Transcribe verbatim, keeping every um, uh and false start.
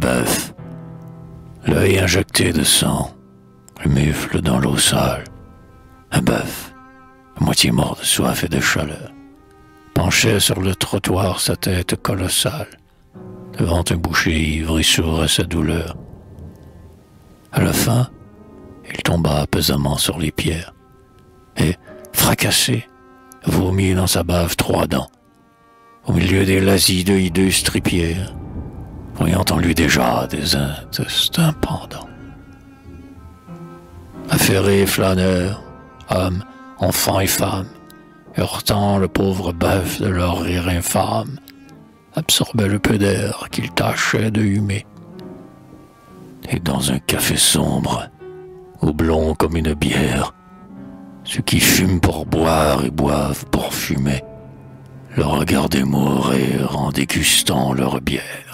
bœuf, l'œil injecté de sang, le mufle dans l'eau sale. Un bœuf, à moitié mort de soif et de chaleur, penchait sur le trottoir sa tête colossale, devant un boucher ivre et sourd à sa douleur. À la fin, il tomba pesamment sur les pierres, et, fracassé, vomit dans sa bave trois dents, au milieu des lazis de hideux stripières, voyant en lui déjà des intestins pendants. Affairés flâneurs, hommes, enfants et femmes, heurtant le pauvre bœuf de leur rire infâme, absorbaient le peu d'air qu'ils tâchaient de humer. Et dans un café sombre, houblon comme une bière, ceux qui fument pour boire et boivent pour fumer, le regardaient mourir en dégustant leur bière.